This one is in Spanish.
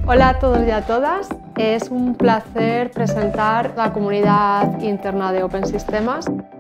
Hola a todos y a todas. Es un placer presentar la comunidad interna de Open Systemas.